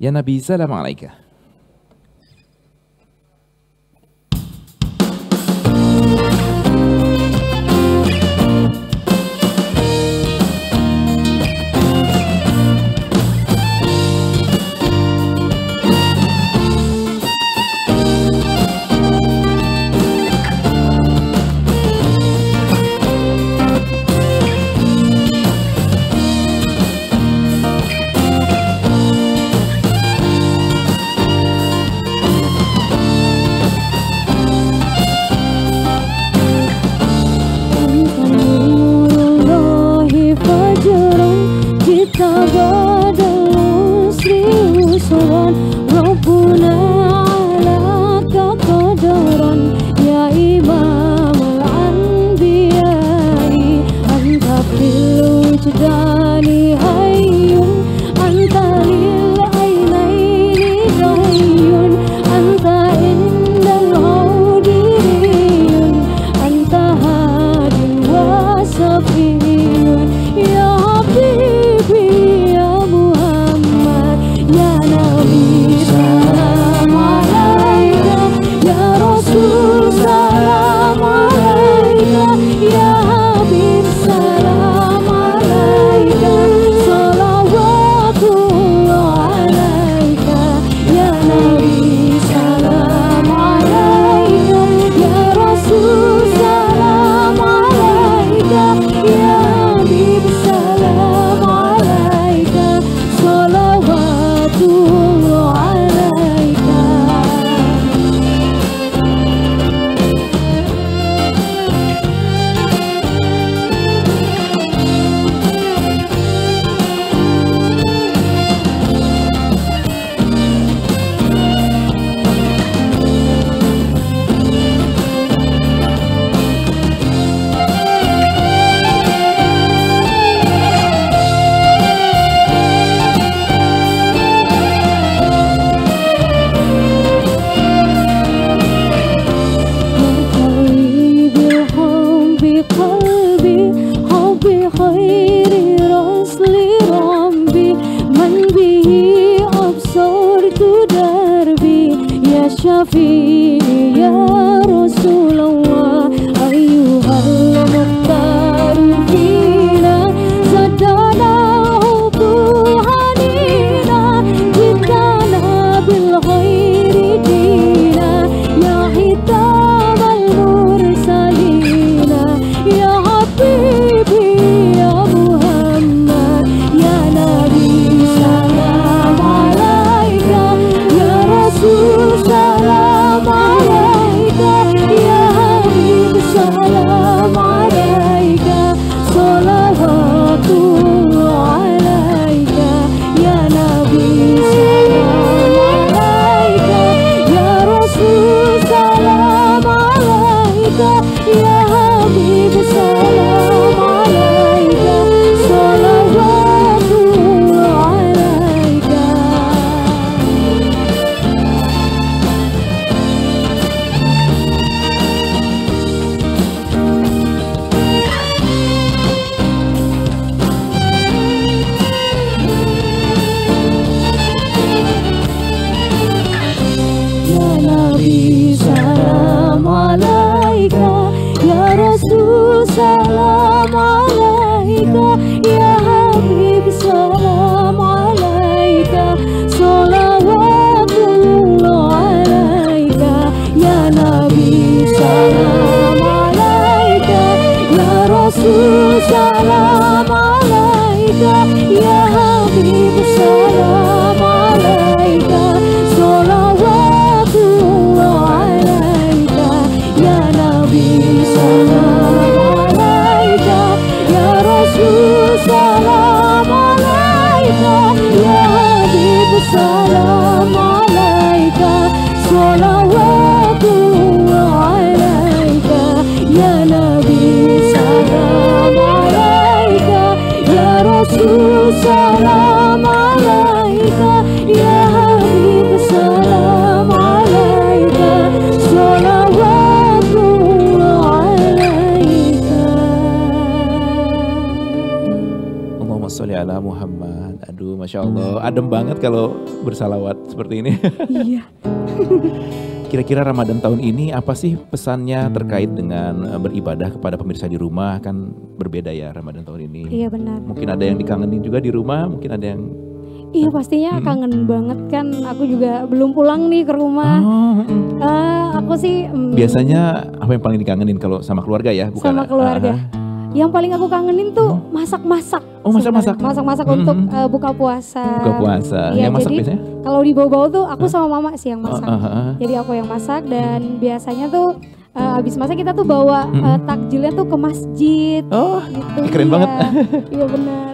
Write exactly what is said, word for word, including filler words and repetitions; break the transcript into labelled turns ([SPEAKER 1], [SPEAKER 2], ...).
[SPEAKER 1] Ya Nabi, salam alaika. Masya Allah, adem banget kalau bersalawat seperti ini.
[SPEAKER 2] Iya.
[SPEAKER 1] Kira-kira Ramadan tahun ini apa sih pesannya terkait dengan eh, beribadah kepada pemirsa di rumah? Kan berbeda ya Ramadan tahun ini.
[SPEAKER 2] Iya benar.
[SPEAKER 1] Mungkin ada yang dikangenin juga di rumah, mungkin ada yang...
[SPEAKER 2] Iya pastinya
[SPEAKER 1] Mm-mm.
[SPEAKER 2] kangen banget kan. Aku juga belum pulang nih ke rumah.
[SPEAKER 1] Oh, mm-mm.
[SPEAKER 2] Eh, aku sih mm,
[SPEAKER 1] Biasanya apa yang paling dikangenin kalau sama keluarga ya? Bukan,
[SPEAKER 2] sama keluarga.
[SPEAKER 1] ah,
[SPEAKER 2] Yang paling aku kangenin tuh masak-masak.
[SPEAKER 1] Oh, masak-masak.
[SPEAKER 2] sebenarnya. Masak-masak
[SPEAKER 1] Mm-mm.
[SPEAKER 2] untuk eh, buka puasa.
[SPEAKER 1] buka puasa.
[SPEAKER 2] Iya,
[SPEAKER 1] Yang masak
[SPEAKER 2] jadi
[SPEAKER 1] biasanya?
[SPEAKER 2] kalau di bawah-bawah tuh aku sama mama sih yang
[SPEAKER 1] Ah,
[SPEAKER 2] masak.
[SPEAKER 1] ah, ah.
[SPEAKER 2] Jadi aku yang masak dan biasanya tuh eh, abis masak kita tuh bawa
[SPEAKER 1] Mm-mm.
[SPEAKER 2] eh, takjilnya tuh ke masjid.
[SPEAKER 1] Oh,
[SPEAKER 2] Gitu.
[SPEAKER 1] keren
[SPEAKER 2] Iya.
[SPEAKER 1] banget.
[SPEAKER 2] Iya benar.